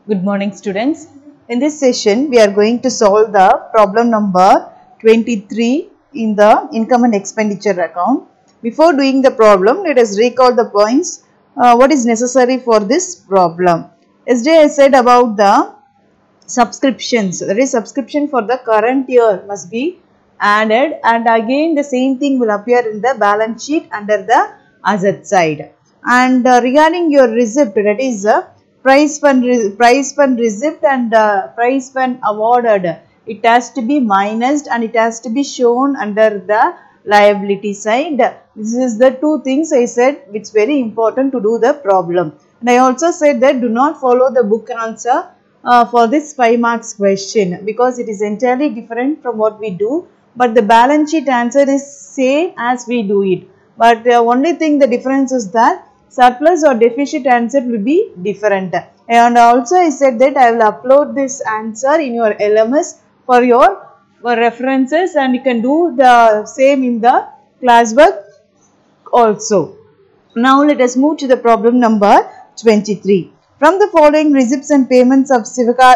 Good morning, students. In this session, we are going to solve the problem number 23 in the income and expenditure account. Before doing the problem, let us recall the points. What is necessary for this problem? Yesterday, I said about the subscriptions. That is, subscription for the current year must be added, and again the same thing will appear in the balance sheet under the asset side. And regarding your receipt, that is price fund receipt and price fund awarded, it has to be minused and it has to be shown under the liability side. This is the two things I said which is very important to do the problem. And I also said that do not follow the book answer for this 5 marks question, because it is entirely different from what we do, but the balance sheet answer is same as we do it. But the only thing, the difference is that surplus or deficit answer will be different. And also I said that I will upload this answer in your LMS for your references, and you can do the same in the classwork also. Now let us move to the problem number 23. From the following receipts and payments of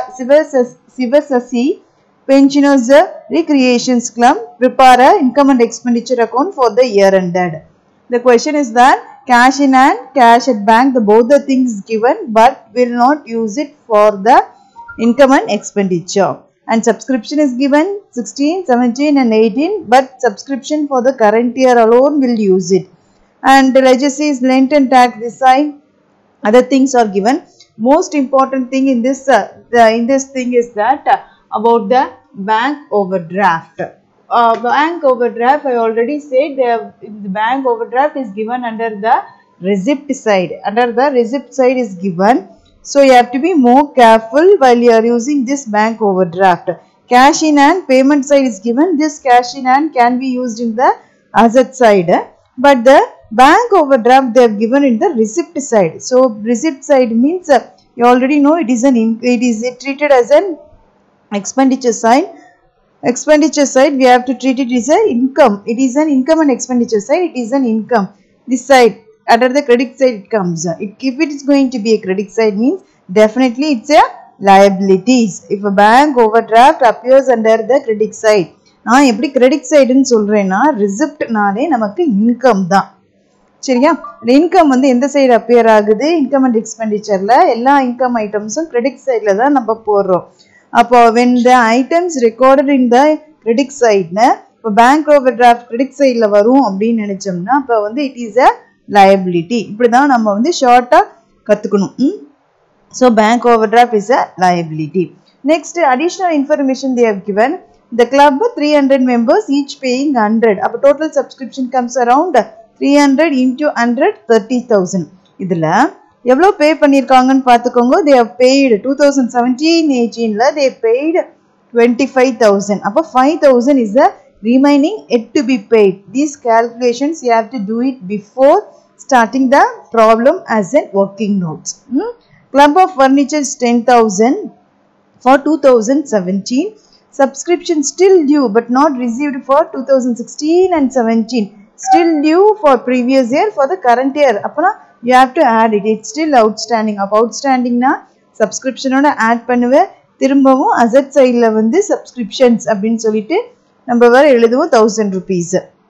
Sivasasi Pensioners Recreations Club, prepare a income and expenditure account for the year ended. The question is that cash in hand, cash at bank, both the things given, but will not use it for the income and expenditure. And subscription is given 16, 17 and 18, but subscription for the current year alone will use it. And the legacy is lent and tax this side. Other things are given. Most important thing in this thing is that about the bank overdraft. Bank overdraft, I already said the bank overdraft is given under the receipt side. Under the receipt side is given. So you have to be more careful while you are using this bank overdraft. Cash in hand, payment side is given. This cash in hand can be used in the asset side, but the bank overdraft they have given in the receipt side. So receipt side means you already know it is treated as an expenditure side. Expenditure side we have to treat it as an income. It is an income, and expenditure side it is an income. This side under the credit side it comes. If it is going to be a credit side means definitely it's a liabilities. If a bank overdraft appears under the credit side, நான் எப்படி credit side ன்னு சொல்றேன்னா receipt நாலே நமக்கு income தான். சரியா? Income வந்து எந்த சைடு அப்பியர் ஆகுது? இன்கம் அண்ட் எக்ஸ்பெண்டிச்சர்ல எல்லா இன்கம் ஐட்டம்ஸும் கிரெடிட் சைடில் தான் நம்ம போடுறோம். அப்போ when the items recorded in the credit side, இப்போ பேங்க் ஓவர் டிராஃப்ட் கிரெடிட் சைடில் வரும் அப்படின்னு நினைச்சோம்னா அப்போ வந்து இட் இஸ் அ liability. இப்படி தான் நம்ம வந்து ஷார்ட்டாக கற்றுக்கணும். So bank overdraft is a liability. Next, additional information they have given. The club 300 members each paying 100. அப்போ total subscription comes around 300 into 100, 30,000. இதில் எவ்வளோ பே பண்ணியிருக்காங்கன்னு பார்த்துக்கோங்க. they have paid 2017-18ல they paid 25,000. அப்போ 5,000 is the remaining yet to be paid. These calculations you have to do it before starting the problem as a working notes. Club of furniture is 10,000 for 2017. Subscription still due but not received for 2016 and 17. Still due for previous year for the current year. அப்போனா you have to add it. It's still outstanding. அப்போ outstandingனா subscriptionோட add பண்ணுவேன். திரும்பவும் asset sideல வந்து subscriptions அப்படின்னு சொல்லிட்டு நம்ம வேற எழுதுவோம் 1000 rupees.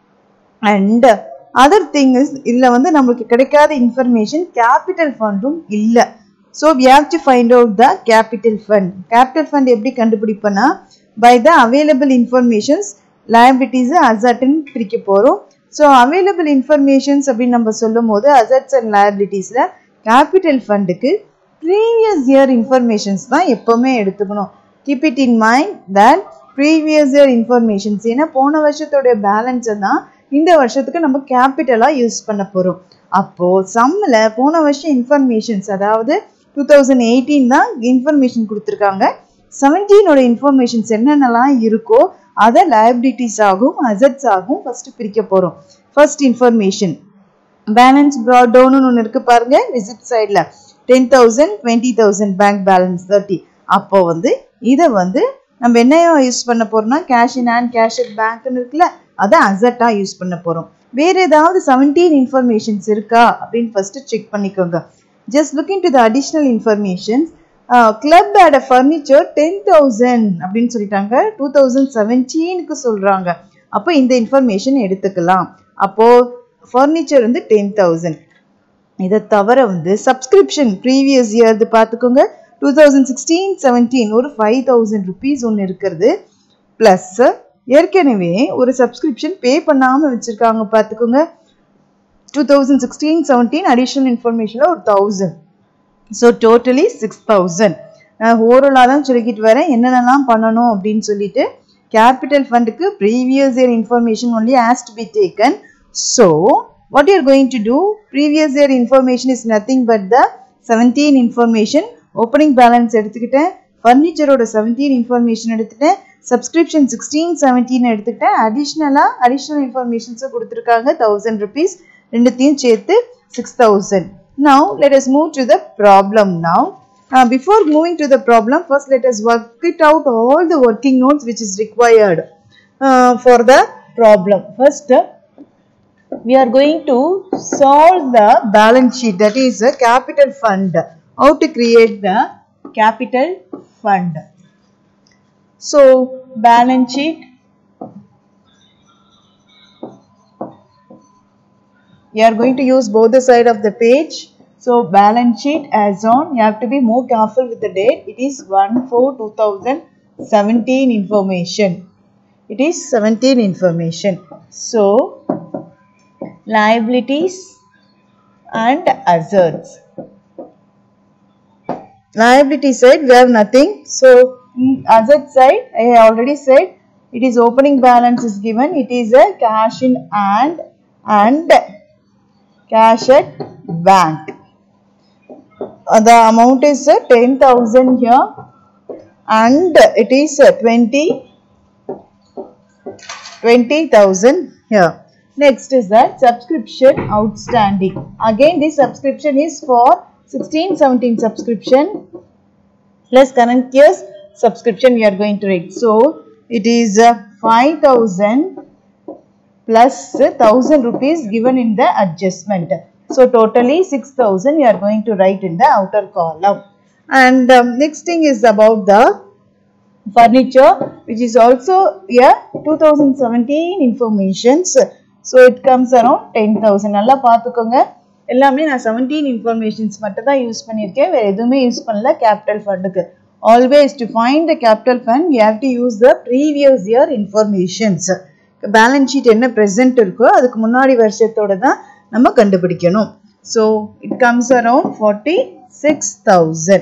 And other thing is இதில் வந்து நம்மளுக்கு கிடைக்காத information capital fundum இல்லை. So we have to find out the capital fund. Capital fund எப்படி கண்டுபிடிப்போம்னா by the available informations liabilities asset ன்னு பிரிக்க போறோம். So available informations அப்படின்னு நம்ம சொல்லும் போது assets and liabilitiesல capital fundக்கு previous year informations தான் எப்பவுமே எடுத்துக்கணும். Keep it in mind that previous year informations, ஏன்னா போன வருஷத்தோட பேலன்ஸை தான் இந்த வருஷத்துக்கு நம்ம கேபிட்டலாக யூஸ் பண்ண போகிறோம். அப்போது சம்மில் போன வருஷம் இன்ஃபர்மேஷன்ஸ், அதாவது 2018 தான் இன்ஃபர்மேஷன் கொடுத்துருக்காங்க. 17ஓட இன்ஃபர்மேஷன்ஸ் என்னென்னலாம் இருக்கோ அதை liabilities ஆகும் assets ஆகும் ஃபர்ஸ்ட் பிரிக்க போகிறோம். ஃபர்ஸ்ட் இன்ஃபர்மேஷன் பேலன்ஸ் ப்ராட் டவுன்னு ஒன்று இருக்குது பாருங்க. ரிசிப்ட் சைடில் 10,000, 20,000 பேங்க் பேலன்ஸ் 30. அப்போ வந்து இதை வந்து நம்ம என்ன யூஸ் பண்ண போகிறோம்னா cash in hand, cash at பேங்க்னு இருக்குல்ல, அதை அசட்டாக யூஸ் பண்ண போகிறோம். வேறு ஏதாவது 17 இன்ஃபர்மேஷன்ஸ் இருக்கா அப்படின்னு ஃபர்ஸ்ட் செக் பண்ணிக்கோங்க. Just look into the additional informations. club had a furniture 10,000 அப்படின்னு சொல்லிட்டாங்க 2017க்கு சொல்றாங்க. அப்போ இந்த இன்ஃபர்மேஷன் எடுத்துக்கலாம். அப்போ furniture வந்து 10,000. இதை தவிர வந்து சப்ஸ்கிரிப்ஷன் ப்ரீவியஸ் இயர் பார்த்துக்கோங்க 2016-17 ஒரு 5,000 rupees ஒன்று இருக்கிறது. ப்ளஸ் ஏற்கனவே ஒரு சப்ஸ்கிரிப்ஷன் பே பண்ணாமல் வச்சுருக்காங்க பார்த்துக்கோங்க 2016-17 அடிஷ்னல் இன்ஃபர்மேஷனில் ஒரு 1,000. So totally 6,000. ஓவராலாக தான் சொல்லிக்கிட்டு வரேன் என்னென்னலாம் பண்ணணும் அப்படின்னு சொல்லிட்டு. கேபிட்டல் ஃபண்டுக்கு previous year information only has to be taken. So what you are going to do, previous year information is nothing but the 17 information. Opening balance எடுத்துக்கிட்டேன், ஃபர்னிச்சரோட 17 information எடுத்துட்டேன், subscription 16-17 எடுத்துக்கிட்டேன், additional informations கொடுத்துருக்காங்க 1,000 rupees, ரெண்டுத்தையும் சேர்த்து 6,000. Now let us move to the problem now. Before moving to the problem, first let us work it out all the working notes which is required for the problem. First we are going to solve the balance sheet, that is a capital fund. How to create the capital fund? So balance sheet, you are going to use both the side of the page. So balance sheet as on, you have to be more careful with the date. It is 1/4/2017 information. It is 17 information. So liabilities and assets. Liability side we have nothing. So asset side I already said it is opening balance is given. It is a cash in hand and cash at bank. The amount is 10,000 here and it is 20,000 here. Next is that subscription outstanding. Again this subscription is for 16-17 subscription plus current year's subscription we are going to write. So it is 5,000 plus 1,000 rupees given in the adjustment. So totally 6,000 we are going to write in the outer column. And next thing is about the furniture, which is also here 2017 informations. So it comes around 10,000. நல்லா பார்த்துக்கோங்க, எல்லாமே நான் 17 informations மட்டும் தான் use பண்ணியிருக்கேன், வேறு எதுவுமே use பண்ணல கேபிட்டல் ஃபண்டுக்கு. Always to find the capital fund we have to use the previous year informations. Balance sheet என்ன present இருக்கோ அதுக்கு முன்னாடி வருஷத்தோட தான் நம்ம கண்டுபிடிக்கணும். So it comes around 46,000.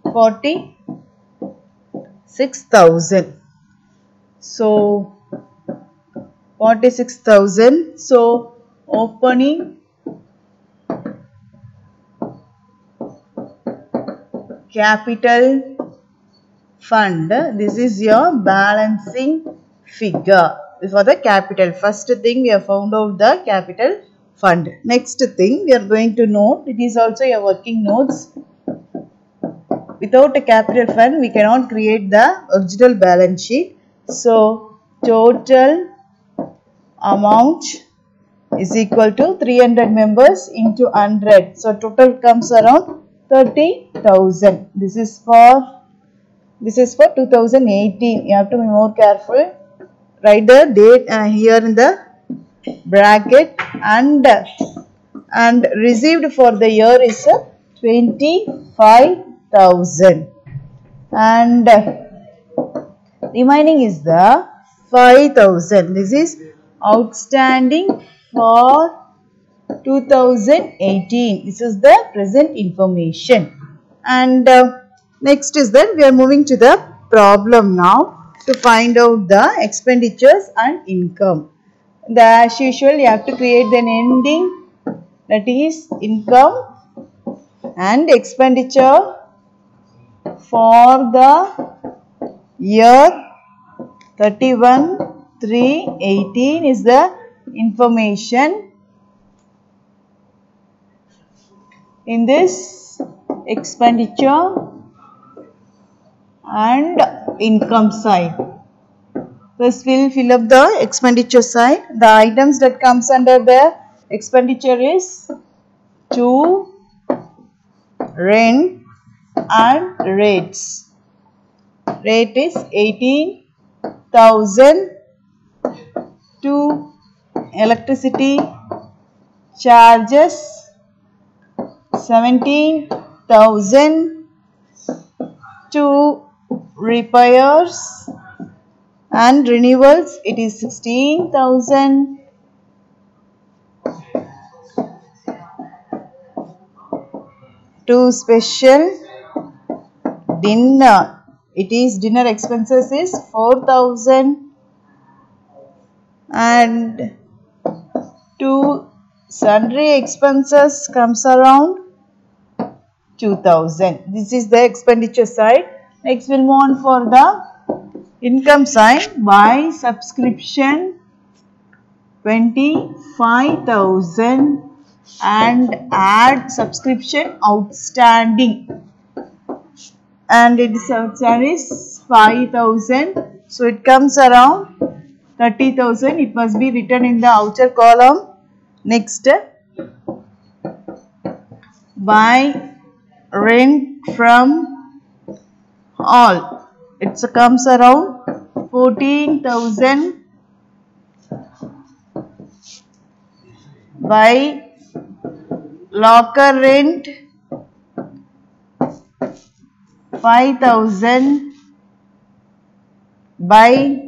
46,000. So 46,000. So opening capital fund, this is your balancing figure for the capital. First thing we have found out the capital fund. Next thing we are going to note, it is also your working notes. Without a capital fund we cannot create the original balance sheet. So total amount is equal to 300 members into 100. So total comes around 30,000. This is for 2018. You have to be more careful. Write the date here in the bracket, and received for the year is 25,000, and remaining is the 5,000. This is outstanding for 2018. This is the present information. And next is that we are moving to the problem now to find out the expenditures and income. As usual you have to create an ending, that is income and expenditure for the year 31/3/18 is the information in this expenditure and income side. First we will fill up the expenditure side. The items that comes under the expenditure is to rent, and rates. Rate is 18,000 to electricity charges, 17,000 to repairs and renewals, it is 16,000. To special dinner, it is dinner expenses is 4,000, and to sundry expenses comes around 2,000. This is the expenditure side. Next we'll move on for the income side. By subscription 25,000 and add subscription outstanding, and its outstanding is 5,000, so it comes around 30,000. It must be written in the outer column. Next, by rent from all, it comes around 14,000. By locker rent 5,000. By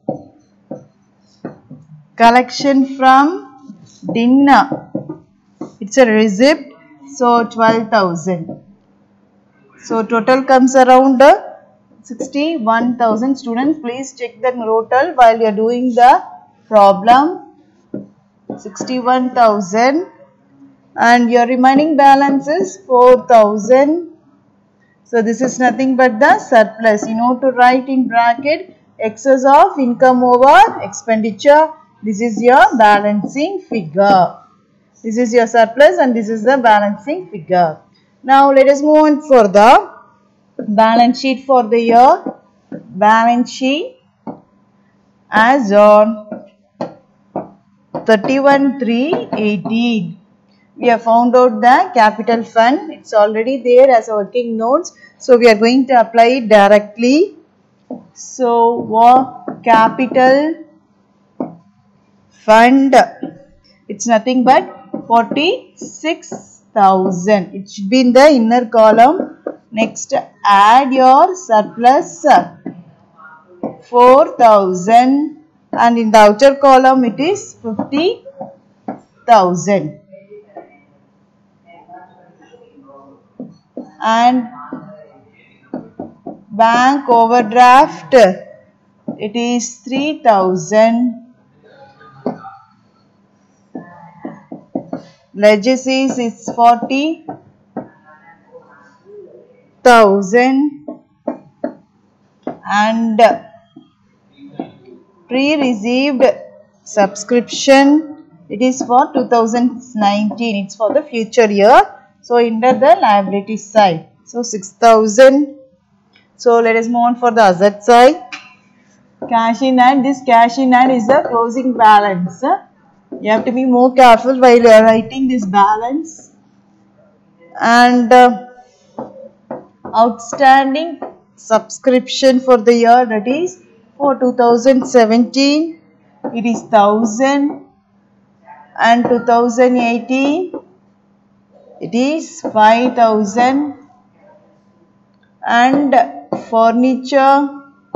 collection from dinner, it's a receipt, so 12,000. So total comes around 61,000. Students, please check the total while you are doing the problem. 61,000, and your remaining balance is 4,000. So this is nothing but the surplus. You know to write in bracket excess of income over expenditure. This is your balancing figure. This is your surplus and this is the balancing figure. Now let us move on for the balance sheet for the year. Balance sheet as on 31/3/18. We have found out the capital fund. It's already there as a working notes. So we are going to apply it directly. So capital fund, it's nothing but 46,000. It should be in the inner column. Next, add your surplus 4,000, and in the outer column it is 50,000. And bank overdraft, it is 3,000. Legacies is 40,000, and pre-received subscription, it is for 2019. It's for the future year. So under the liability side, so 6,000. So let us move on for the asset side. Cash in hand. This cash in hand is the closing balance. You have to be more careful while you are writing this balance. And outstanding subscription for the year, that is for 2017, it is 1,000, and 2018 it is 5,000, and furniture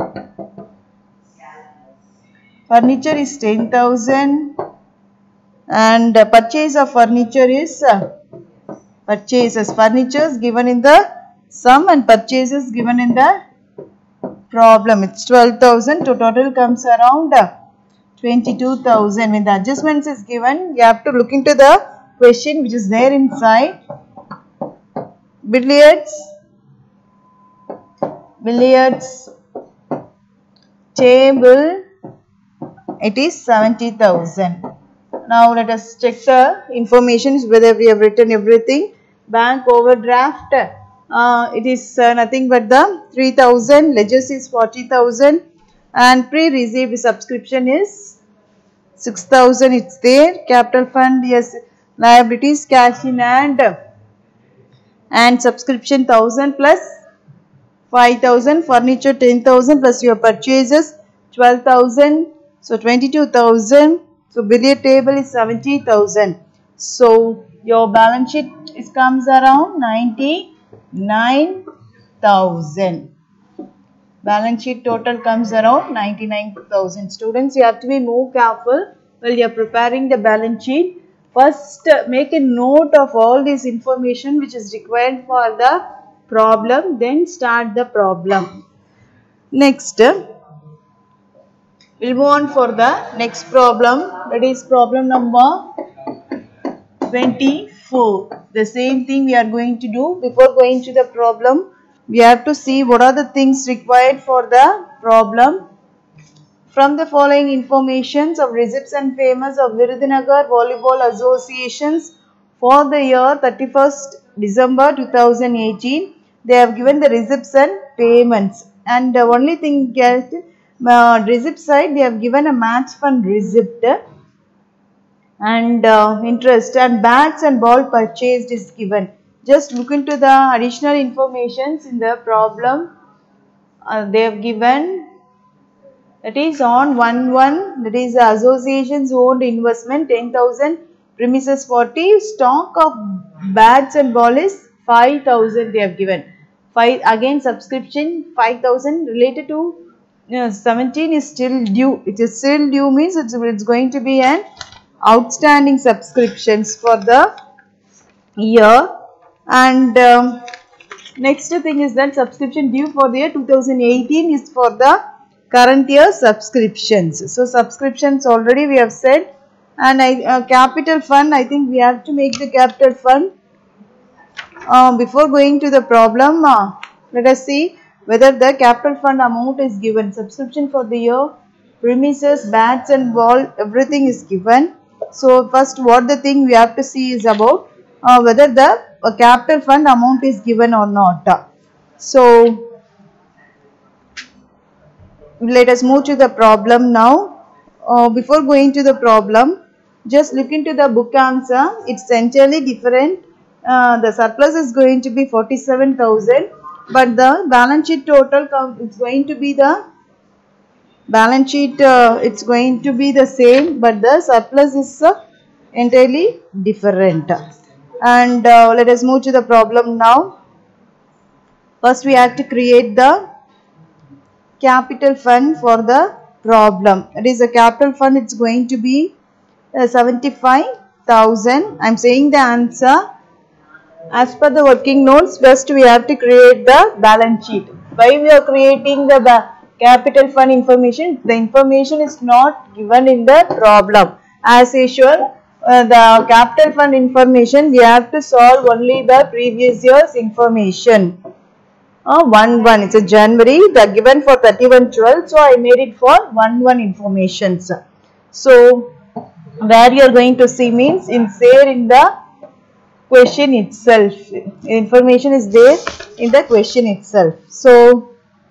is 10,000, and purchase of furniture is furnitures given in the sum and purchases given in the problem. It's 12,000. To total comes around 22,000. When the adjustments is given, you have to look into the question which is there inside. Billiards table, it is 70,000. Now let us check the information whether we have written everything. Bank overdraft, it is nothing but the 3,000. Ledgers is 40,000, and pre-received subscription is 6,000. It's there. Capital fund, yes. Liabilities, cash in hand, and subscription 1000 plus 5000, furniture 10,000 plus your purchases 12,000, so 22,000. So billiard table is 70,000. So your balance sheet comes around 99,000. Balance sheet total comes around 99,000. Students, you have to be more careful while you are preparing the balance sheet. First, make a note of all this information which is required for the problem, then start the problem. Next, we'll move on for the next problem, that is problem number 24. The same thing we are going to do. Before going to the problem, we have to see what are the things required for the problem. From the following informations of receipts and payments of Virudhunagar Volleyball Associations for the year 31st December 2018, they have given the receipts and payments. And the only thing is, receipt side they have given a match fund receipt and interest, and bats and ball purchased is given. Just look into the additional informations in the problem. They have given, that is on 1-1, that is the association's owned investment 10,000, premises 40, stock of bats and ball is 5,000 they have given. 5 again subscription 5,000 related to 17 is still due. It is still due means it's going to be an outstanding subscriptions for the year. And next thing is that subscription due for the year 2018 is for the current year subscriptions. So subscriptions already we have said. And capital fund, I think we have to make the capital fund. Before going to the problem, let us see whether the capital fund amount is given. Subscription for the year, premises, bats and ball, everything is given. So first what the thing we have to see is about whether the capital fund amount is given or not. So let us move to the problem now. Before going to the problem, just look into the book answer. It's entirely different. The surplus is going to be 47,000, but the balance sheet total it's going to be the balance sheet. It's going to be the same, but the surplus is entirely different. And let us move to the problem now. First, we have to create the capital fund for the problem. It is a capital fund. It's going to be 75,000. I'm saying the answer. As per the working notes, first we have to create the balance sheet. Why we are creating the capital fund information? The information is not given in the problem. As usual, the capital fund information we have to solve only the previous year's information. 1-1, it's a January, they are given for 31/12, so I made it for 1-1 information. So where you are going to see means there in the question itself. Information is there in the question itself. So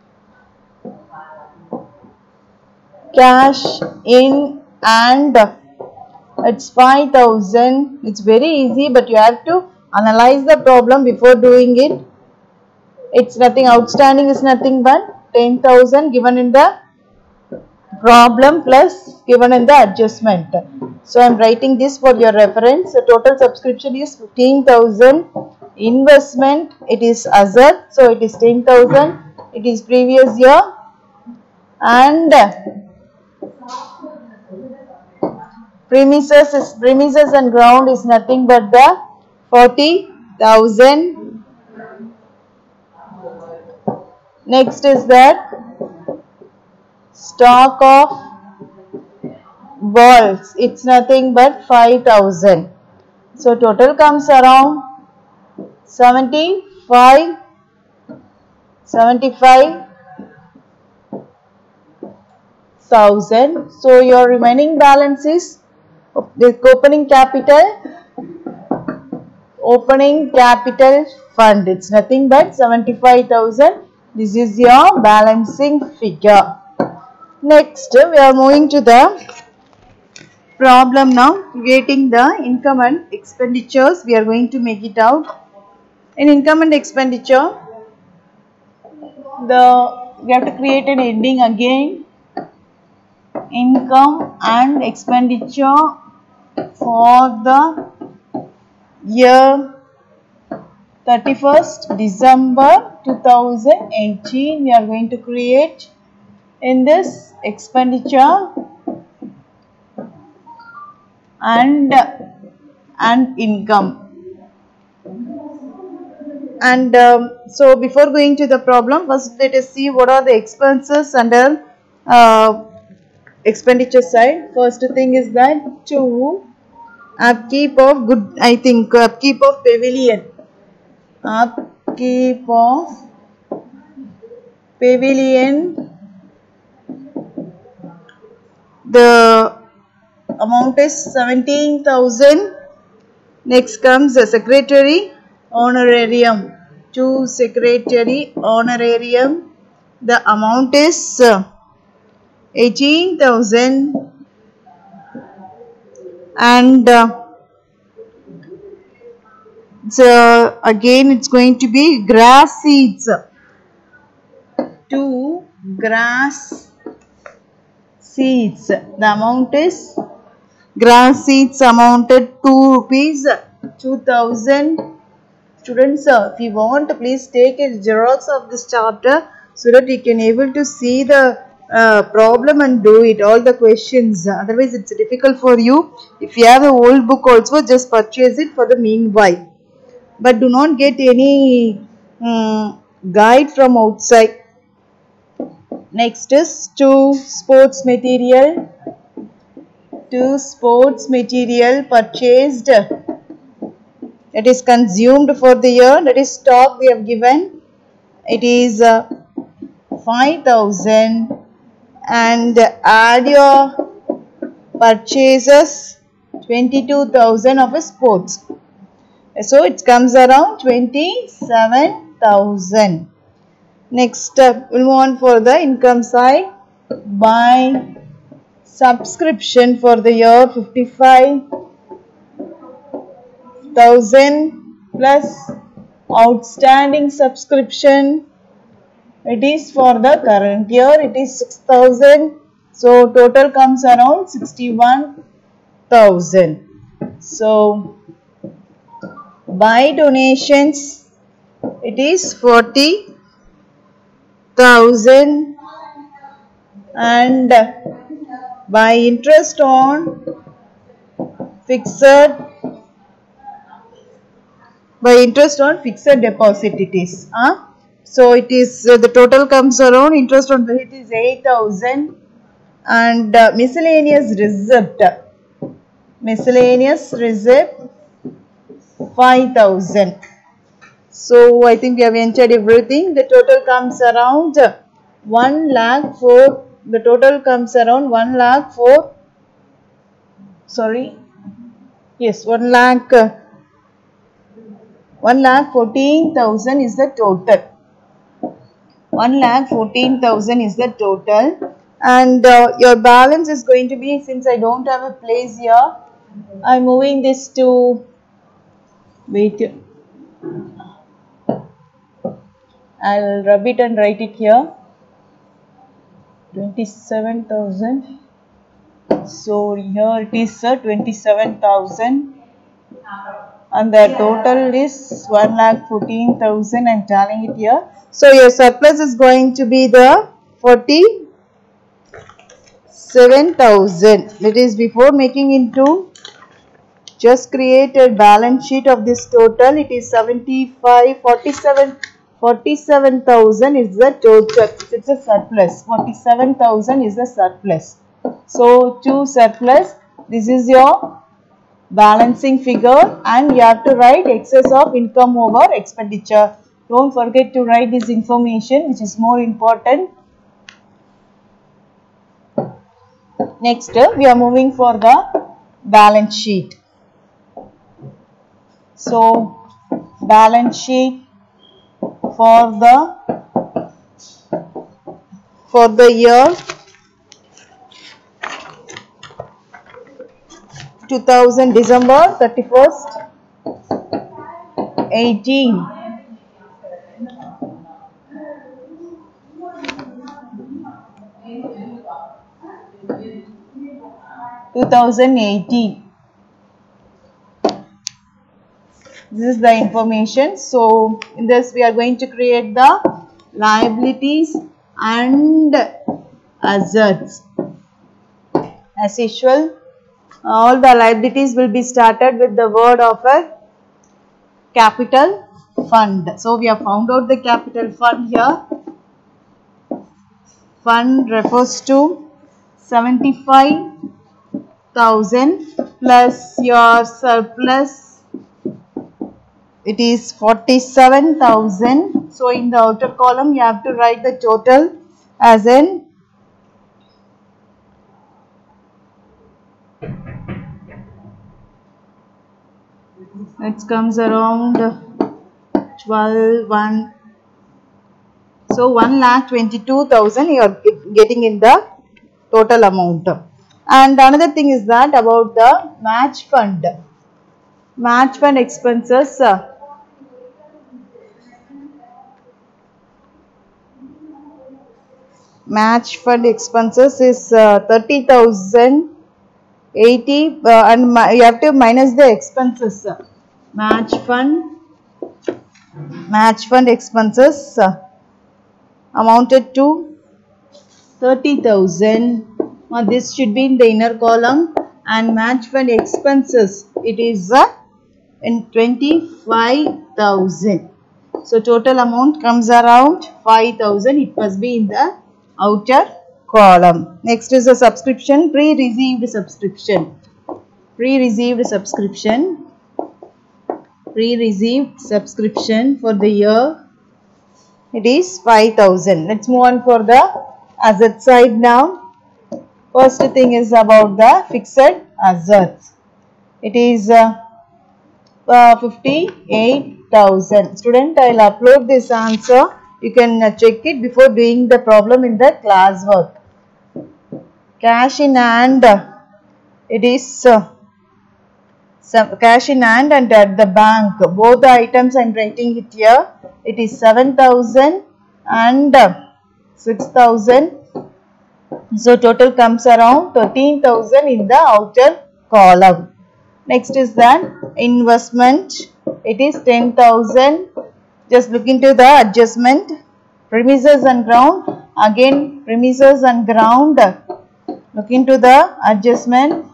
cash in and it's 5,000. It's very easy, but you have to analyze the problem before doing it. It's nothing, outstanding is nothing but 10,000 given in the problem plus given in the adjustment. So I am writing this for your reference. The total subscription is 15,000. Investment, it is asset, so it is 10,000. It is previous year. And premises and ground is nothing but the 40,000. Next is that stock of balls, it's nothing but 5,000. So total comes around 75,000. So your remaining balance is the opening capital fund. It's nothing but 75,000. This is your balancing figure. Next, we are moving to the problem now. Creating the income and expenditures. We are going to make it out. In income and expenditure, we have to create an heading again. Income and expenditure for the year 31st December 2018. We are going to create in this expenditure and income. And so before going to the problem, first let us see what are the expenses under expenditure side. First thing is that to upkeep of upkeep of pavilion. Upkeep of pavilion, the amount is 17,000. Next comes the secretary honorarium. To secretary honorarium, the amount is 18,000. And so again it's going to be grass seeds. To grass seeds, the amount is grass seeds amounted to rupees 2,000. Students, if you want, please take a xerox of this chapter so that you can able to see the problem and do it, all the questions. Otherwise it's difficult for you. If you have a old book also, just purchase it for the meanwhile, but do not get any guide from outside. Next is to sports material. To sports material purchased, it is consumed for the year, that is stock we have given, it is 5,000, and add your purchases 22,000 of a sports, so it comes around 27,000. Next we'll move on for the income side. By subscription for the year 55,000 plus outstanding subscription, it is for the current year, it is 6,000, so total comes around 61,000. So by donations, it is 40,000, and by interest on fixed deposit it is. So it is the total comes around, interest on it is 8,000, and miscellaneous receipt 5,000. So I think we have entered everything. The total comes around 1 lakh 4. The total comes around 1 lakh 4. Sorry. Yes, 1 lakh 14,000 is the total. 1 lakh 14,000 is the total. And your balance is going to be, since I don't have a place here, I am moving this to, wait, I'll rub it and write it here. 27,000. So here it is 27,000, and the total is 1,14,000. I'm telling it here. So your surplus is going to be the 47,000. That is, before making into, just create a balance sheet of this total. It is 47,000 is the total. It's a surplus. 47,000 is the surplus. So to surplus, this is your balancing figure, and you have to write excess of income over expenditure. Don't forget to write this information, which is more important. Next, we are moving for the balance sheet. So balance sheet for the year 2000 December 31st 18. 2018. This is the information. So in this we are going to create the liabilities and assets. As usual, all the liabilities will be started with the word of a capital fund. So we have found out the capital fund here. Fund refers to 75,000 plus your surplus. It is 47,000. So in the outer column you have to write the total as in it comes around 12,1. So 1,22,000 you are getting in the total amount. And another thing is that about the match fund. Match fund expenses. Match fund expenses is 30,080 and you have to minus the expenses. Match fund expenses amounted to 30,000. This should be in the inner column, and match fund expenses it is in 25,000. So total amount comes around 5,000. It must be in the outer column. Next is the subscription, pre-received subscription. Pre-received subscription for the year it is 5,000. Let's move on for the asset side now. First thing is about the fixed assets. It is 58,000. Student, I will upload this answer. You can check it before doing the problem in the classwork. Cash in hand, it is cash in hand and at the bank. Both the items I am writing it here. It is 7,000 and 6,000. So total comes around 13,000 in the outer column. Next is that investment. It is 10,000. Just look into the adjustment. Premises and ground. Again premises and ground. Look into the adjustment.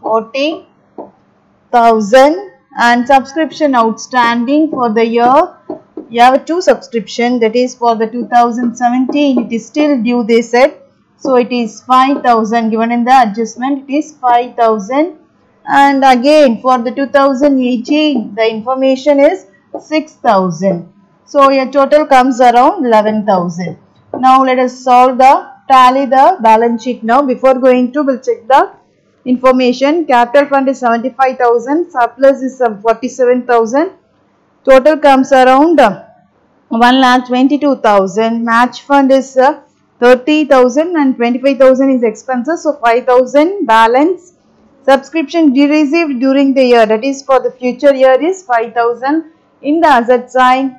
40,000 and subscription outstanding for the year. You have two subscription, that is for the 2017. It is still due, they said. So it is 5,000 given in the adjustment. It is 5,000. And again for the 2018 the information is 6,000. So your total comes around 11,000. Now let us tally the balance sheet now. Before going to, we'll check the information. Capital fund is 75,000. Surplus is 47,000. Total comes around 1,22,000. Match fund is 30,000 and 25,000 is expenses. So 5,000 balance. Subscription received during the year, that is for the future year, is 5,000. In the asset side,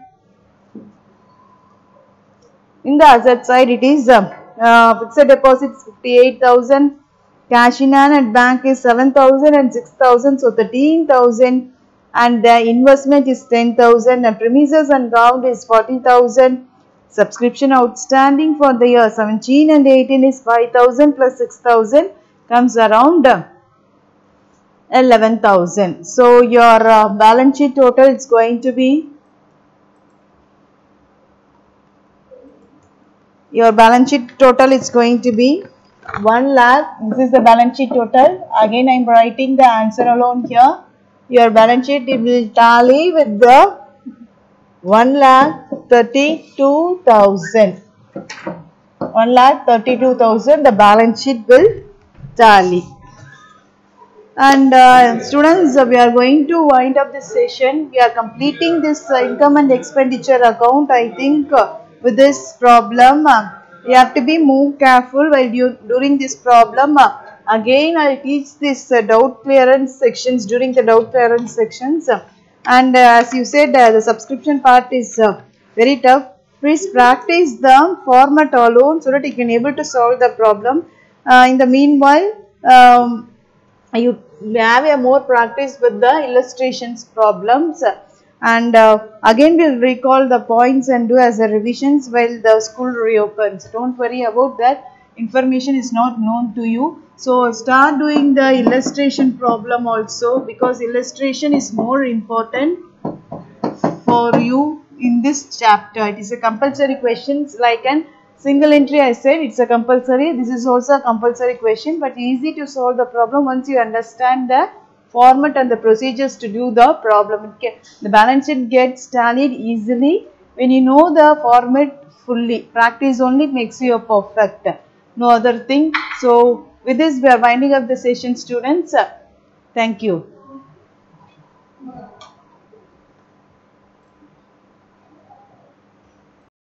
it is fixed deposits 58,000. Cash in hand at bank is 7,000 and 6,000. So 13,000. And the investment is 10,000. And premises and ground is 40,000. Subscription outstanding for the year 17 and 18 is 5,000 plus 6,000 comes around 11,000. So your balance sheet total is going to be 1 lakh. This is the balance sheet total. Again I am writing the answer alone here. Your balance sheet will tally with the 1,32,000. 1,32,000 the balance sheet will tally. And students, we are going to wind up this session. We are completing this income and expenditure account. I think with this problem you have to be more careful while during this problem. Again I will teach this doubt clearance sections during the doubt clearance sections. And as you said, the subscription part is very tough. Please practice the format alone so that you can able to solve the problem. In the meanwhile, you have a more practice with the illustrations problems, and again we'll recall the points and do as a revisions while the school reopens. Don't worry about that, information is not known to you, so start doing the illustration problem also, because illustration is more important for you in this chapter. It is a compulsory questions, like an single entry I said it's a compulsory. This is also a compulsory question, but easy to solve the problem once you understand the format and the procedures to do the problem. The balance sheet gets tallied easily when you know the format fully. Practice only makes you a perfect. No other thing. So with this we are winding up the session, students. Thank you.